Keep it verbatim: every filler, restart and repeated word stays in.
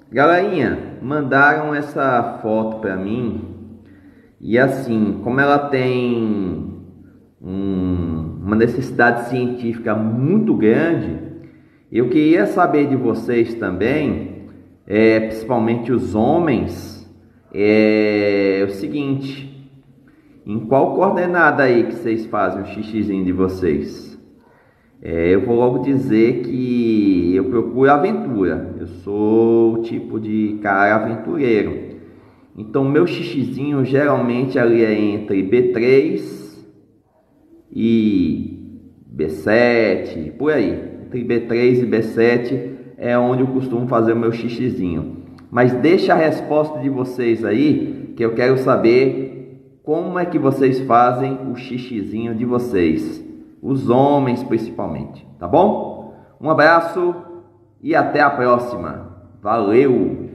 Galerinha, mandaram essa foto para mim e assim, como ela tem um, uma necessidade científica muito grande, eu queria saber de vocês também, é, principalmente os homens, é, é o seguinte: em qual coordenada aí que vocês fazem o xixizinho de vocês? É, eu vou logo dizer que eu procuro aventura. Eu sou o tipo de cara aventureiro. Então, meu xixizinho geralmente ali é entre B três e B sete, por aí. Entre B três e B sete é onde eu costumo fazer o meu xixizinho. Mas deixa a resposta de vocês aí, que eu quero saber como é que vocês fazem o xixizinho de vocês. Os homens principalmente, tá bom? Um abraço e até a próxima. Valeu!